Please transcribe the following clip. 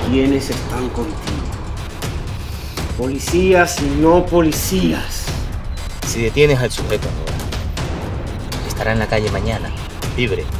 ¿Quiénes están contigo? Policías y no policías. Si detienes al sujeto ahora, estará en la calle mañana, libre.